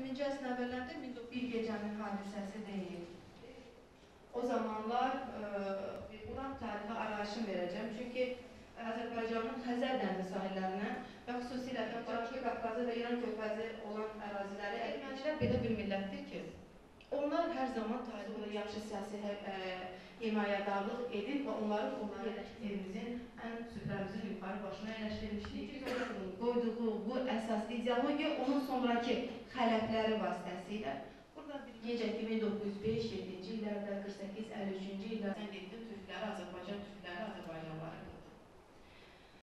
20-ci əsrin əvvəllərində bir gecənin hadisəsi deyil. O zamanlar Uran tarixi arayışını verəcəm. Çünki Azərbaycanın Xəzər dənizi sahillərinə və xüsusilə Cənubi Qafqazı və İran körfəzi olan əraziləri ermənilər belə bir millətdir ki, onlar hər zaman tarixində yaxşı siyasi himayədarlıq edib və onların evimizin ən süfrəmizin yuxarı başına əyləşdirmişdik. Qoyduğu bu əsas ideologiya onun sonraki xələfləri vasitəsilə burada necə ki 1905-7-ci illərdə, 48-53-cü illərdə türkləri, Azərbaycan türkləri, Azərbaycanlıları